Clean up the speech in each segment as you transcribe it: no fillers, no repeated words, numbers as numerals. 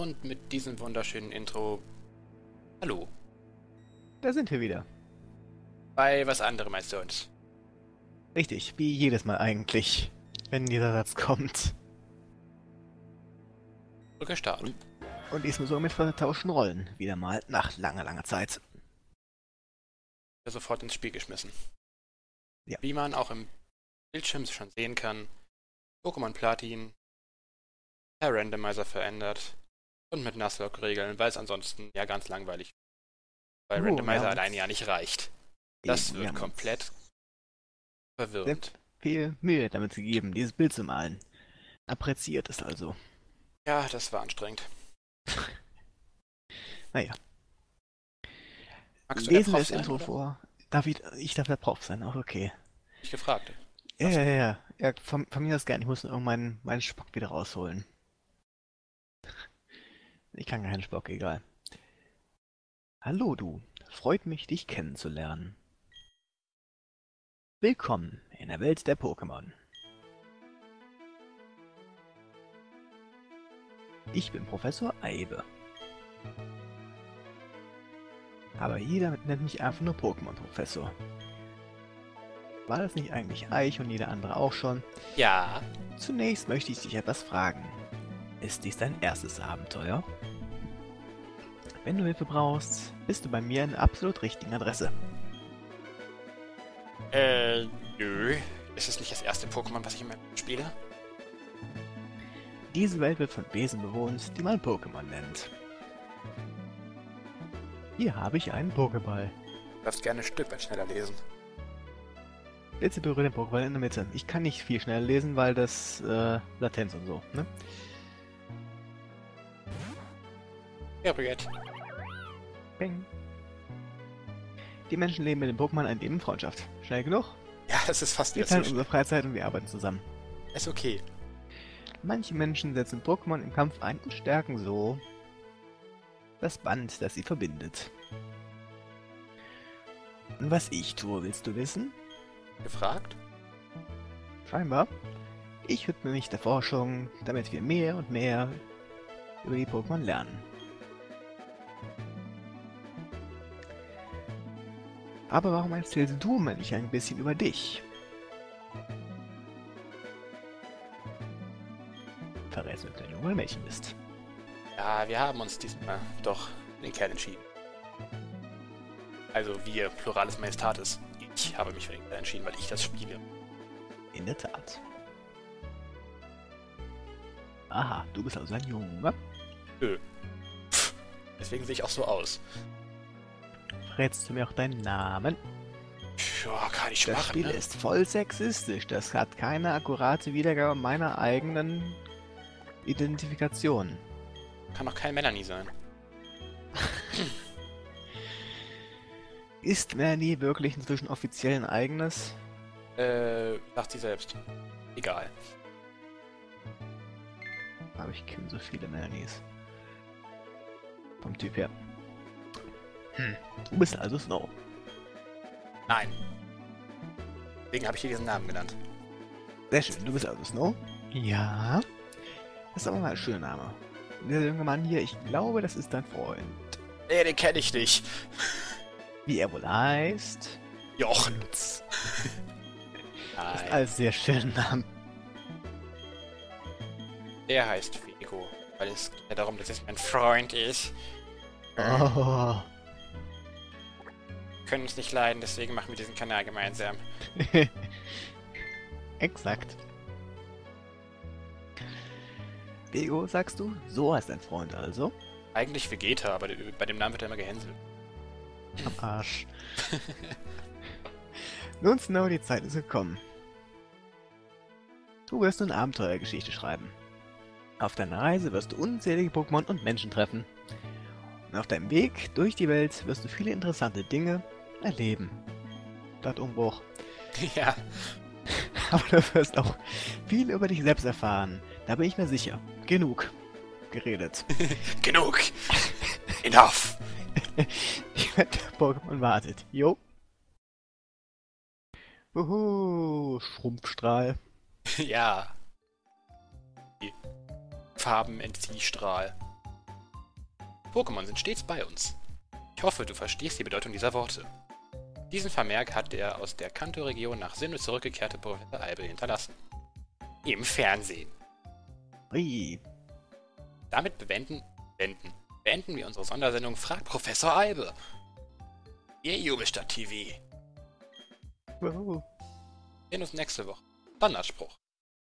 Und mit diesem wunderschönen Intro, hallo, Da sind wir wieder. bei was anderem als sonst. Richtig, wie jedes Mal eigentlich, wenn dieser Satz kommt. Rückgestart. Und diesmal so mit vertauschten Rollen. Wieder mal nach langer, langer Zeit. Sofort ins Spiel geschmissen. Ja. Wie man auch im Bildschirm schon sehen kann, Pokémon Platin per Randomizer verändert und mit Nuzlocke-Regeln, weil es ansonsten ja ganz langweilig ist. Weil Oh, Randomizer ja, alleine ja nicht reicht. Das eben, wir wird haben komplett uns verwirrend. sehr viel Mühe damit gegeben, dieses Bild zu malen. Appreziert es also. Ja, das war anstrengend. Naja, Magst du der lesen wir Prof das sein, Intro oder? vor. Ich darf der Prof sein, auch okay. Ich gefragt. Ja, von mir aus gerne. Ich muss nur meinen Spock wieder rausholen. Ich kann keinen Spock, egal. Hallo du, freut mich, dich kennenzulernen. Willkommen in der Welt der Pokémon. Ich bin Professor Eibe. Aber jeder nennt mich einfach nur Pokémon-Professor. War das nicht eigentlich Eich und jeder andere auch schon? Ja, Zunächst möchte ich dich etwas fragen. Ist dies dein erstes Abenteuer? Wenn du Hilfe brauchst, bist du bei mir an der absolut richtigen Adresse. nö. Ist es nicht das erste Pokémon, was ich in meinem Leben spiele? Diese Welt wird von Wesen bewohnt, die man Pokémon nennt. Hier habe ich einen Pokéball. Du darfst gerne ein Stück weit schneller lesen. Bitte berühre den Pokéball in der Mitte. Ich kann nicht viel schneller lesen, weil das Latenz und so, ne? Ja, Brigitte. Peng. Die Menschen leben mit den Pokémon ein Leben in Freundschaft. Schnell genug? Ja, das ist fast Wir wieder teilen zu unsere Freizeit und wir arbeiten zusammen. Ist okay. Manche Menschen setzen Pokémon im Kampf ein und stärken so das Band, das sie verbindet. Und was ich tue, willst du wissen? Gefragt? Scheinbar. Ich widme mich der Forschung, damit wir mehr und mehr über die Pokémon lernen. Aber warum erzählst du mir nicht ein bisschen über dich? Verrätst mir, ob du ein Junge oder Mädchen bist. Ja, wir haben uns diesmal doch für den Kerl entschieden. Also wir, Pluralis Majestatis. Ich habe mich für den Kerl entschieden, weil ich das spiele. In der Tat. Aha, du bist also ein Junge. Nö. Pff, deswegen sehe ich auch so aus. Verrätst du mir auch deinen Namen? Ja, kann ich Das machen, Spiel ne? ist voll sexistisch. Das hat keine akkurate Wiedergabe meiner eigenen Identifikation. Kann doch kein Melanie sein. Ist Melanie wirklich inzwischen offiziell ein eigenes? Sagt sie selbst. Egal. Aber ich kenne so viele Melanies. Vom Typ her. Du bist also Snow. Nein. Deswegen habe ich dir diesen Namen genannt. Sehr schön, du bist also Snow? Ja. Das ist aber mal ein schöner Name. Der junge Mann hier, ich glaube, das ist dein Freund. Nee, den kenne ich nicht. Wie er wohl heißt? Jochen. Das Nein. ist alles sehr schöne Namen. Der heißt Fego. Weil es geht ja darum, dass es mein Freund ist. Oh. Wir können uns nicht leiden, deswegen machen wir diesen Kanal gemeinsam. Exakt. Bego, sagst du? So heißt dein Freund also? Eigentlich Vegeta, aber bei dem Namen wird er immer gehänselt. Am Arsch. Nun, Snow, die Zeit ist gekommen. Du wirst nun Abenteuergeschichte schreiben. Auf deiner Reise wirst du unzählige Pokémon und Menschen treffen. Und auf deinem Weg durch die Welt wirst du viele interessante Dinge erleben. Stadtumbruch. Ja. Aber du wirst auch viel über dich selbst erfahren. Da bin ich mir sicher. Genug geredet. Genug! Enough! Ich wette, der Pokémon wartet. Jo. Wuhu, Schrumpfstrahl. Ja. Die Farbenentziehstrahl. Pokémon sind stets bei uns. Ich hoffe, du verstehst die Bedeutung dieser Worte. Diesen Vermerk hat der aus der Kanto-Region nach Sinnoh zurückgekehrte Professor Albe hinterlassen. Im Fernsehen. Ui. Damit beenden wir unsere Sondersendung Frag Professor Albe. Ihr Jubelstadt TV. Wow. Wir sehen uns nächste Woche. Standardspruch.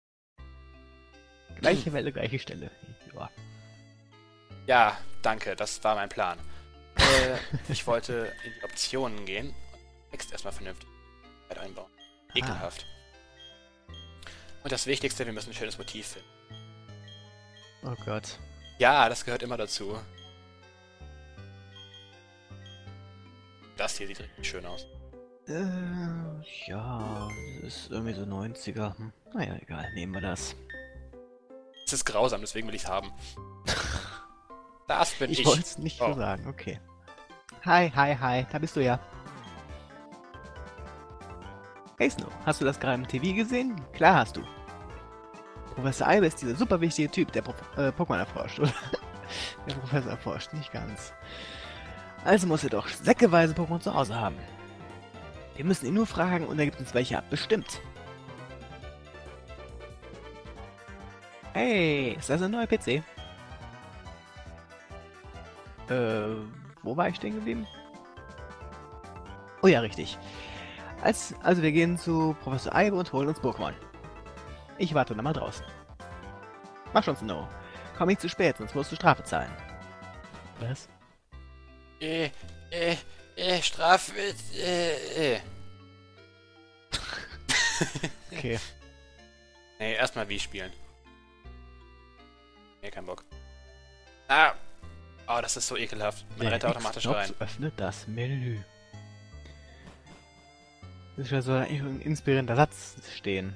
Gleiche Welle, gleiche Stelle. Ja. Ja, danke, das war mein Plan. Ich wollte in die Optionen gehen und Text erstmal vernünftig einbauen. Ekelhaft. Und das Wichtigste, wir müssen ein schönes Motiv finden. Oh Gott. Ja, das gehört immer dazu. Das hier sieht richtig schön aus. Ja, das ist irgendwie so 90er. Naja, egal, nehmen wir das. Es ist grausam, deswegen will ich es haben. Das bin ich. Ich wollte es nicht so sagen, okay. Hi, da bist du ja. Hey Snow, hast du das gerade im TV gesehen? Klar hast du. Professor Albe ist dieser super wichtige Typ, der Pokémon erforscht, oder? Der Professor erforscht, nicht ganz. Also muss er doch säckeweise Pokémon zu Hause haben. Wir müssen ihn nur fragen und er gibt uns welche ab, bestimmt. Hey, ist das ein neuer PC? Wo war ich stehen geblieben? Oh ja, richtig. Also wir gehen zu Professor Albe und holen uns Pokémon. Ich warte dann mal draußen. Mach schon, Snow. Komm nicht zu spät, sonst musst du Strafe zahlen. Was? Strafe, Okay. Nee, erstmal Wii spielen. Nee, kein Bock. Ah! Oh, das ist so ekelhaft. Man rennt automatisch rein. Öffnet das Menü. Das ist ja so ein inspirierender Satz stehen.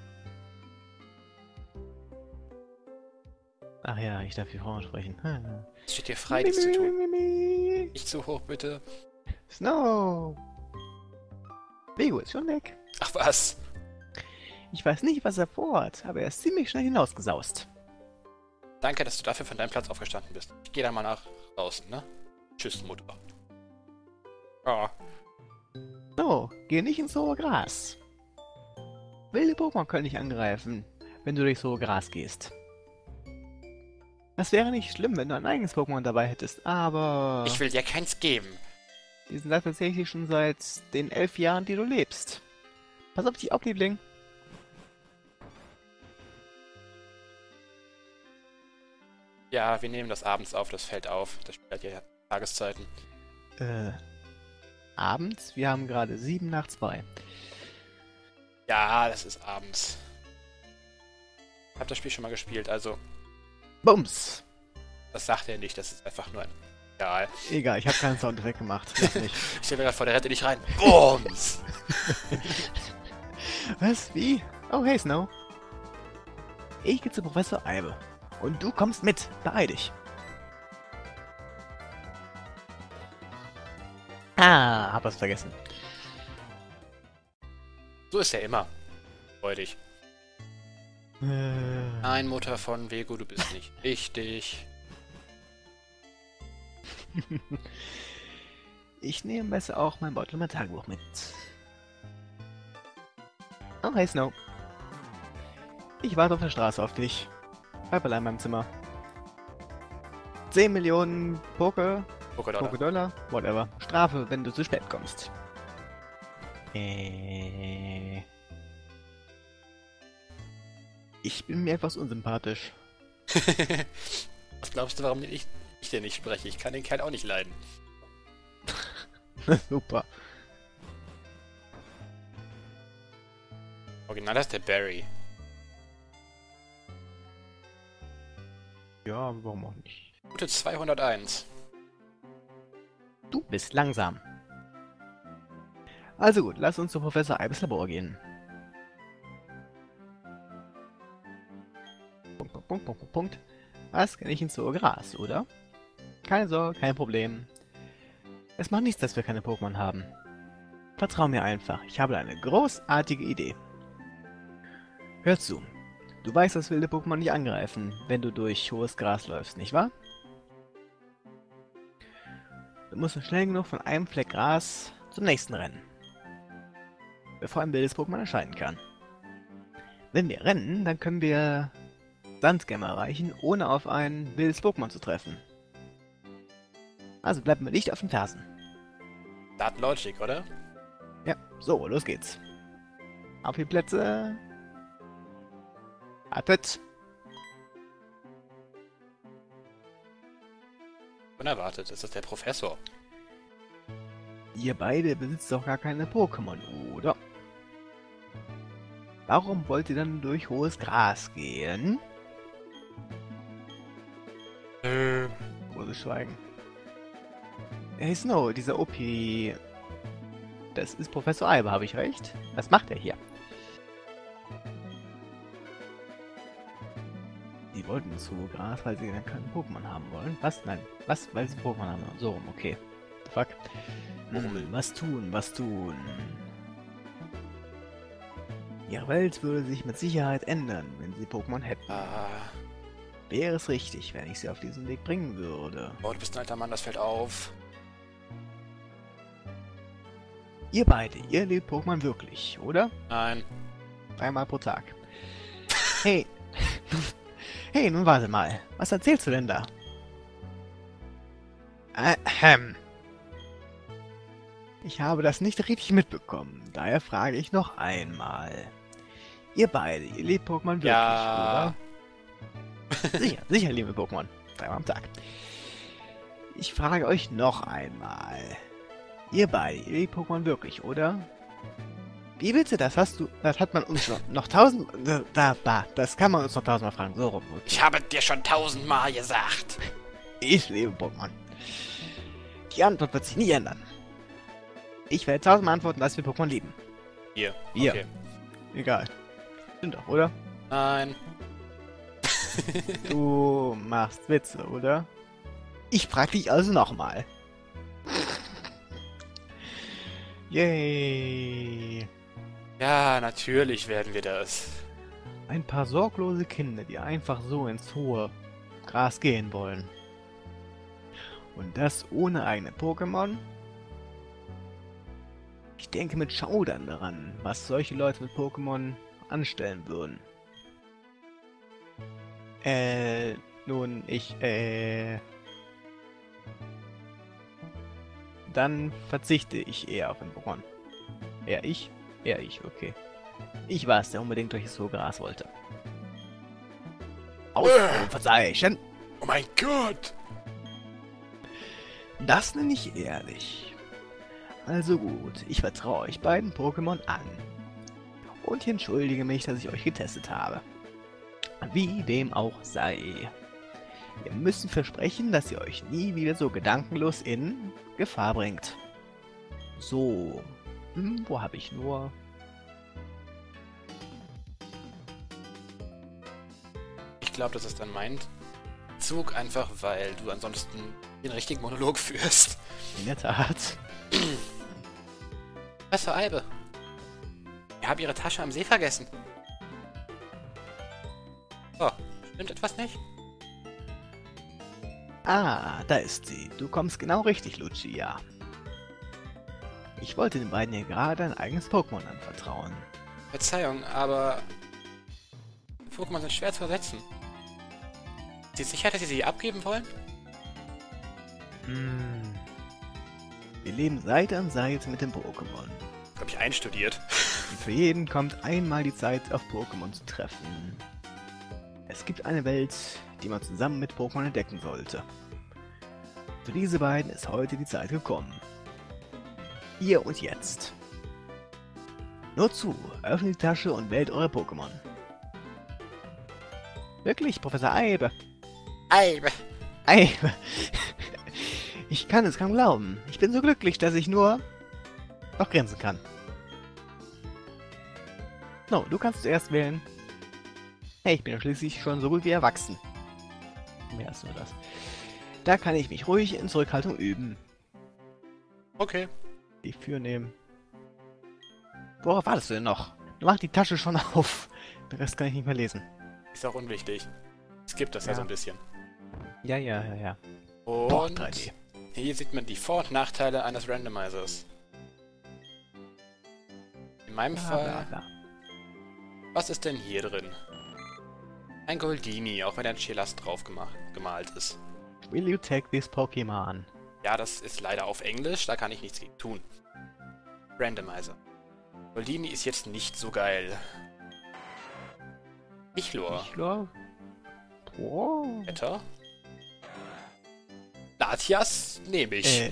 Ach ja, ich darf die Frauen sprechen. Es steht dir frei, dies zu tun. Nicht zu hoch, bitte. Snow! Lego ist schon weg. Ach was? Ich weiß nicht, was er vorhat, aber er ist ziemlich schnell hinausgesaust. Danke, dass du dafür von deinem Platz aufgestanden bist. Ich gehe dann mal nach draußen, ne? Tschüss, Mutter. Oh. No, geh nicht ins hohe Gras. Wilde Pokémon können dich angreifen, wenn du durchs hohe Gras gehst. Das wäre nicht schlimm, wenn du ein eigenes Pokémon dabei hättest, aber... Ich will dir keins geben. Die sind da tatsächlich schon seit den 11 Jahren, die du lebst. Pass auf dich auf, Liebling. Ja, wir nehmen das abends auf, das fällt auf. Das spielt ja Tageszeiten. Abends? Wir haben gerade 7 nach 2. Ja, das ist abends. Ich hab das Spiel schon mal gespielt, also... Bums! Das sagt er nicht, das ist einfach nur ein... Egal. Egal, ich habe keinen Soundeffekt gemacht. Lass mich. Ich stell mir gerade vor, der rette dich rein. Bums! Was? Wie? Oh, hey, Snow. Ich gehe zu Professor Albe. Und du kommst mit. Beeil dich. Ah, hab was vergessen. So ist er immer. Freudig. Nein, Mutter von Vego, du bist nicht richtig. Ich nehme besser auch mein Beutel und mein Tagebuch mit. Oh, hey Snow. Ich warte auf der Straße auf dich. Bleib allein in meinem Zimmer. 10 Millionen Poké-Dollar, whatever. Strafe, wenn du zu spät kommst. Ich bin mir etwas unsympathisch. Was glaubst du, warum ich denn nicht spreche? Ich kann den Kerl auch nicht leiden. Super. Original heißt der Barry. Ja, warum auch nicht? Route 201. Du bist langsam. Also gut, lass uns zu Professor Albes Labor gehen. Punkt. Was? Kann ich ins hohe Gras, oder? Keine Sorge, kein Problem. Es macht nichts, dass wir keine Pokémon haben. Vertrau mir einfach, ich habe eine großartige Idee. Hör zu. Du weißt, dass wilde Pokémon nicht angreifen, wenn du durch hohes Gras läufst, nicht wahr? Du musst nur schnell genug von einem Fleck Gras zum nächsten rennen, bevor ein wildes Pokémon erscheinen kann. Wenn wir rennen, dann können wir Sandgämme erreichen, ohne auf ein wildes Pokémon zu treffen. Also bleiben wir nicht auf den Fersen. Das Logic, oder? Ja, so, los geht's. Auf die Plätze. Wartet. Unerwartet, ist das der Professor? Ihr beide besitzt doch gar keine Pokémon, oder? Warum wollt ihr dann durch hohes Gras gehen? Großes Schweigen. Hey Snow, dieser OP... Das ist Professor Alba, habe ich recht? Was macht er hier? Die wollten zu Gras, weil sie dann keinen Pokémon haben wollen. Was? Nein. Was? Weil sie Pokémon haben wollen. So rum, okay. The fuck? Murmel, was tun, was tun? Ihre Welt würde sich mit Sicherheit ändern, wenn sie Pokémon hätten. Wäre es richtig, wenn ich sie auf diesen Weg bringen würde. Oh, du bist ein alter Mann, das fällt auf. Ihr beide, ihr lebt Pokémon wirklich, oder? Nein. Einmal pro Tag. Hey. Hey, nun warte mal. Was erzählst du denn da? Ich habe das nicht richtig mitbekommen. Daher frage ich noch einmal. Ihr beide, ihr lebt Pokémon wirklich, Ja. oder? Sicher, sicher, liebe Pokémon. Dreimal am Tag. Ich frage euch noch einmal. Ihr beide, ihr lebt Pokémon wirklich, oder? Wie bitte? Das hat man uns noch tausend... Das kann man uns noch tausendmal fragen. So rum. Okay. Ich habe dir schon 1000-mal gesagt. Ich lebe Pokémon. Die Antwort wird sich nie ändern. Ich werde 1000-mal antworten, dass wir Pokémon lieben. Hier. Hier. Okay. Egal. Stimmt doch, oder? Nein. Du machst Witze, oder? Ich frag dich also nochmal. Yay! Ja, natürlich werden wir das. Ein paar sorglose Kinder, die einfach so ins hohe Gras gehen wollen. Und das ohne eigene Pokémon? Ich denke mit Schaudern daran, was solche Leute mit Pokémon anstellen würden. Nun, Dann verzichte ich eher auf ein Pokémon. Eher ich? Eher ich, okay. Ich war es, der unbedingt durch das hohe Gras wollte. Ausrufezeichen! Oh mein Gott! Das nenne ich ehrlich. Also gut, ich vertraue euch beiden Pokémon an. Und ich entschuldige mich, dass ich euch getestet habe. Wie dem auch sei. Ihr müsst versprechen, dass ihr euch nie wieder so gedankenlos in Gefahr bringt. So. Wo habe ich nur... Ich glaube, das ist dann mein Zug, einfach weil du ansonsten den richtigen Monolog führst. In der Tat. Professor Albe. Wir haben ihre Tasche am See vergessen. Oh, stimmt etwas nicht? Ah, da ist sie. Du kommst genau richtig, Lucia. Ich wollte den beiden hier gerade ein eigenes Pokémon anvertrauen. Verzeihung, aber Pokémon sind schwer zu ersetzen. Ist sie sicher, dass Sie sie abgeben wollen? Wir leben Seite an Seite mit dem Pokémon. Hab ich einstudiert. Und für jeden kommt einmal die Zeit, auf Pokémon zu treffen. Es gibt eine Welt, die man zusammen mit Pokémon entdecken sollte. Für diese beiden ist heute die Zeit gekommen. Hier und jetzt. Nur zu, öffnet die Tasche und wählt eure Pokémon. Wirklich, Professor Eibe? Albe! Eibe! Ich kann es kaum glauben. Ich bin so glücklich, dass ich nur noch grinsen kann. No, du kannst zuerst wählen. Hey, ich bin ja schließlich schon so gut wie erwachsen. Mehr als nur das. Da kann ich mich ruhig in Zurückhaltung üben. Okay. Die Für nehmen. Worauf wartest du denn noch? Du machst die Tasche schon auf. Den Rest kann ich nicht mehr lesen. Ist auch unwichtig. Es gibt das ja so ein bisschen. Ja. Und Boah, 3D. Hier sieht man die Vor- und Nachteile eines Randomizers. In meinem Fall... Was ist denn hier drin? Ein Goldini, auch wenn ein Chelast drauf gemalt ist. Will you take this Pokémon? Ja, das ist leider auf Englisch, da kann ich nichts gegen tun. Randomizer. Goldini ist jetzt nicht so geil. Michlor. Oh. Wetter. Latias nehme ich.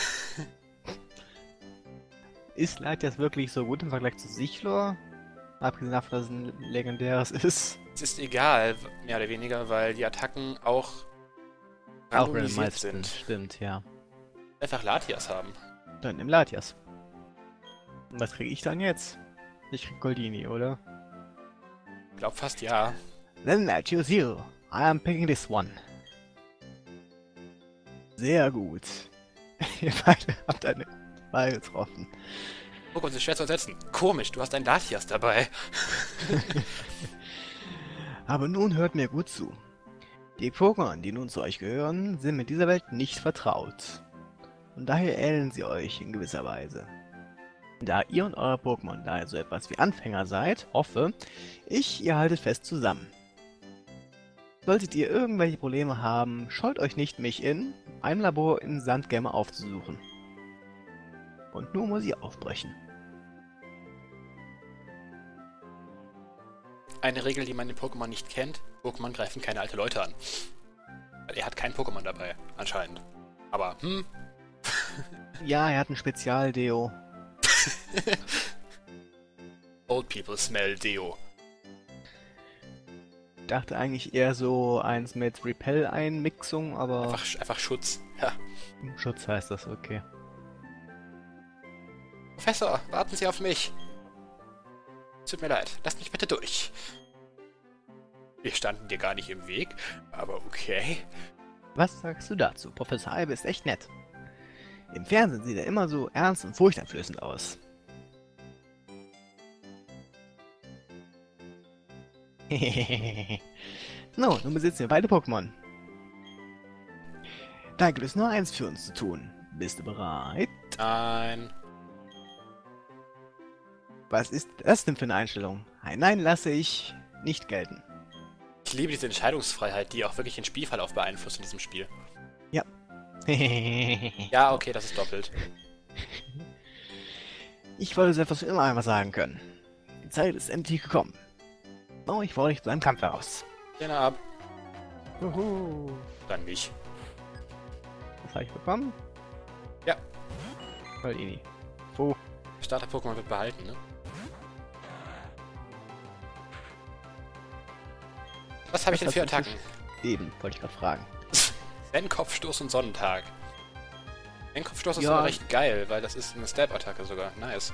Ist Latias wirklich so gut im Vergleich zu Sichlor? Abgesehen davon, dass es ein legendäres ist. Es ist egal, mehr oder weniger, weil die Attacken auch randomisiert sind. Stimmt, ja. Einfach Latias haben. Dann nimm Latias. Und was kriege ich dann jetzt? Ich krieg Goldini, oder? Ich glaube fast ja. Then I choose you. I am picking this one. Sehr gut. Ihr beide habt eine Wahl getroffen. Pokémon ist schwer zu ersetzen. Komisch, du hast ein Latias dabei. Aber nun hört mir gut zu. Die Pokémon, die nun zu euch gehören, sind mit dieser Welt nicht vertraut. Und daher ähneln sie euch in gewisser Weise. Da ihr und eure Pokémon daher so etwas wie Anfänger seid, hoffe ich, ihr haltet fest zusammen. Solltet ihr irgendwelche Probleme haben, scheut euch nicht, mich in einem Labor in Sandgämme aufzusuchen. Und nun muss ich aufbrechen. Eine Regel, die man in Pokémon nicht kennt: Pokémon greifen keine alte Leute an. Weil er hat kein Pokémon dabei, anscheinend. Aber, Ja, er hat ein Spezialdeo. Old people smell Deo. Dachte eigentlich eher so eins mit Repel-Einmixung, aber... Einfach Schutz. Ja. Schutz heißt das, okay. Professor, warten Sie auf mich. Tut mir leid, lasst mich bitte durch. Wir standen dir gar nicht im Weg, aber okay. Was sagst du dazu? Professor Albe ist echt nett. Im Fernsehen sieht er immer so ernst und furchteinflößend aus. So, nun besitzen wir beide Pokémon. Da gibt es nur eins für uns zu tun. Bist du bereit? Nein. Was ist das denn für eine Einstellung? Ein Nein lasse ich nicht gelten. Ich liebe diese Entscheidungsfreiheit, die auch wirklich den Spielverlauf beeinflusst in diesem Spiel. Ja. Ja, okay, das ist doppelt. Ich wollte so etwas immer einmal sagen können. Die Zeit ist endlich gekommen. Oh, ich fordere dich zu einem Kampf heraus. Gerne ab. Juhu. Dann mich. Was habe ich bekommen? Ja. Goldini. Wo? Starter-Pokémon wird behalten, ne? Was habe ich denn für Attacken? Eben, wollte ich gerade fragen. Zen-Kopfstoß und Sonnentag. Zen-Kopfstoß ist Ja. sogar recht geil, weil das ist eine Stab-Attacke sogar. Nice.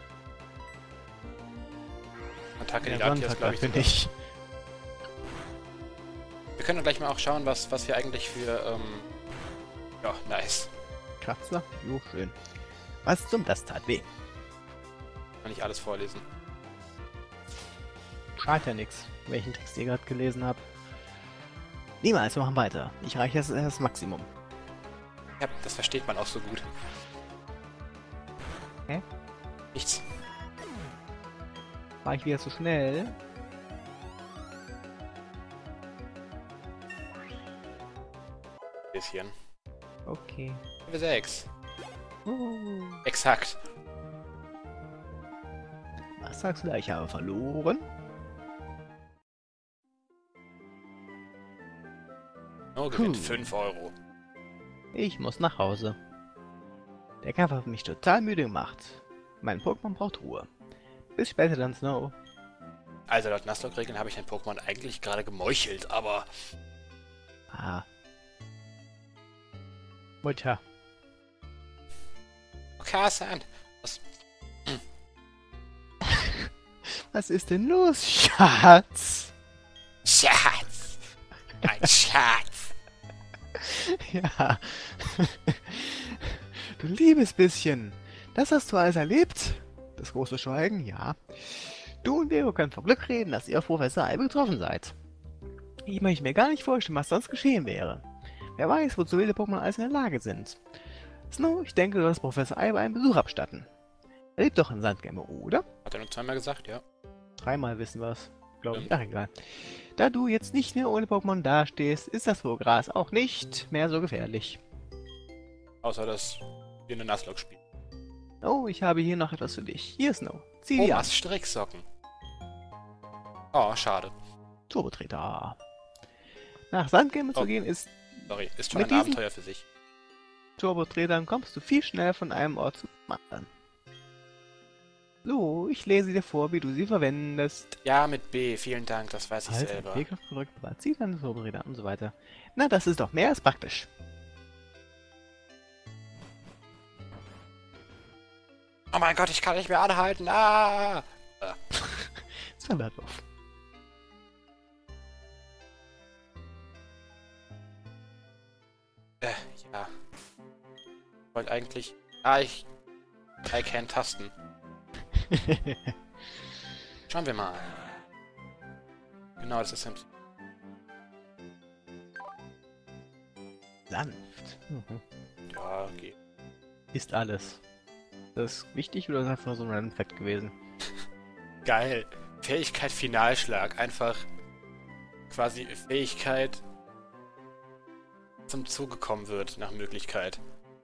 Attacke, die Latias, glaube ich, bin sogar. ich. Wir können dann gleich mal auch schauen, was wir eigentlich für, ja, nice. Kratzer? Jo, schön. Was zum das tat weh. Kann ich alles vorlesen. Schadet ja nix, welchen Text ihr gerade gelesen habt. Niemals, wir machen weiter. Ich reiche das Maximum. Ja, das versteht man auch so gut. Hä? Nichts. War ich wieder zu schnell? Bisschen. Okay. Level 6. Uh. Exakt. Was sagst du da? Ich habe verloren? Oh, gewinnt 5 Euro. Ich muss nach Hause. Der Kampf hat mich total müde gemacht. Mein Pokémon braucht Ruhe. Bis später dann, Snow. Also laut Nuzlocke-Regeln habe ich ein Pokémon eigentlich gerade gemeuchelt, aber... Ah. Mutter. Okasan! Was ist denn los, Schatz? Schatz! Ein Schatz! Ja. Du liebes bisschen. Das hast du alles erlebt? Das große Schweigen, ja. Du und Vero können vom Glück reden, dass ihr auf Professor Albe getroffen seid. Ich möchte mir gar nicht vorstellen, was sonst geschehen wäre. Wer weiß, wozu wilde Pokémon alles in der Lage sind. Snow, ich denke, du sollst Professor Alba einen Besuch abstatten. Er lebt doch in Sandgame, oder? Hat er nur zweimal gesagt, ja. Dreimal wissen wir es, glaube ich. Stimmt. Ach, egal. Da du jetzt nicht mehr ohne Pokémon dastehst, ist das Gras auch nicht mehr so gefährlich. Außer, dass wir eine Nuzlocke spielen. Oh, ich habe hier noch etwas für dich. Hier, Snow. Zieh Oh, die an. was? Stricksocken. Oh, schade. Turbotreter. Nach Sandgame zu Oh. gehen ist Sorry, ist schon Mit ein diesem- Abenteuer für sich. Turbotretern kommst du viel schneller von einem Ort zum anderen. So, ich lese dir vor, wie du sie verwendest. Ja, mit B, vielen Dank, das weiß ich Halt, selber. B-Kraft gedrückt, zieh deine Turbotreter und so weiter. Na, das ist doch mehr als praktisch. Oh mein Gott, ich kann nicht mehr anhalten. Ah! Das war wertlos. Ja. Ich wollte eigentlich... Ah, I can Tasten. Schauen wir mal. Genau, das ist ein... Sanft. Mhm. Ja, okay. Ist alles. Das ist wichtig oder ist das einfach nur so ein Random Fact gewesen? Geil. Fähigkeit Finalschlag. Einfach quasi Fähigkeit zum Zuge kommen wird, nach Möglichkeit.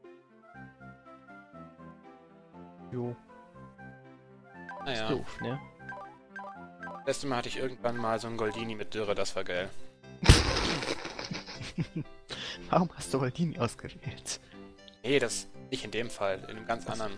Jo. Naja. Ist doof, ne? Letztes Mal hatte ich irgendwann mal so ein Goldini mit Dürre, das war geil. Warum hast du Goldini ausgewählt? Nee, das nicht in dem Fall, in einem ganz anderen.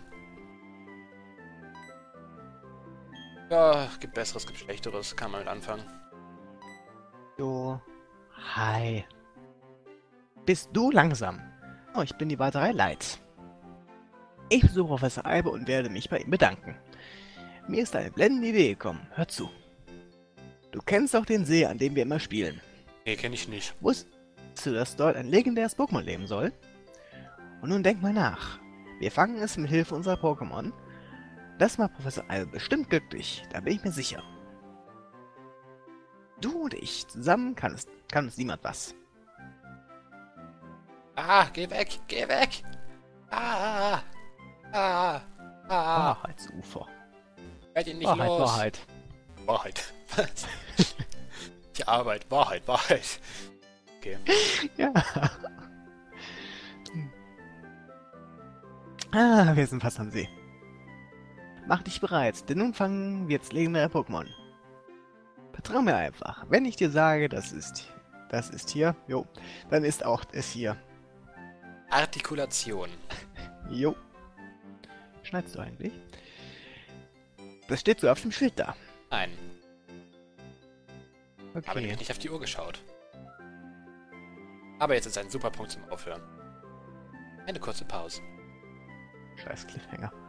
Ja, gibt Besseres, gibt Schlechteres, kann man mit anfangen. Jo. Hi. Bist du langsam? Oh, ich bin die Warterei leid. Ich besuche Professor Albe und werde mich bei ihm bedanken. Mir ist eine blendende Idee gekommen. Hör zu. Du kennst doch den See, an dem wir immer spielen. Nee, kenne ich nicht. Wusstest du, dass dort ein legendäres Pokémon leben soll? Und nun denk mal nach. Wir fangen es mit Hilfe unserer Pokémon. Das macht Professor Albe bestimmt glücklich, da bin ich mir sicher. Du und ich zusammen kann uns niemand was. Ah, geh weg, geh weg! Ah, ah, ah, Wahrheitsufer. werd ihn nicht Wahrheit, los. Wahrheit. Wahrheit. Was? Die Arbeit, Wahrheit, Wahrheit. Okay. Ja. Ah, wir sind fast am See. Mach dich bereit, denn nun fangen wir jetzt legendäre Pokémon. Vertrau mir einfach. Wenn ich dir sage, das ist hier, jo, dann ist auch es hier. Artikulation. Jo. Schneidest du eigentlich? Das steht so auf dem Schild da. Nein, habe Okay. nämlich nicht auf die Uhr geschaut. Aber jetzt ist ein super Punkt zum Aufhören. Eine kurze Pause. Scheiß Cliffhanger.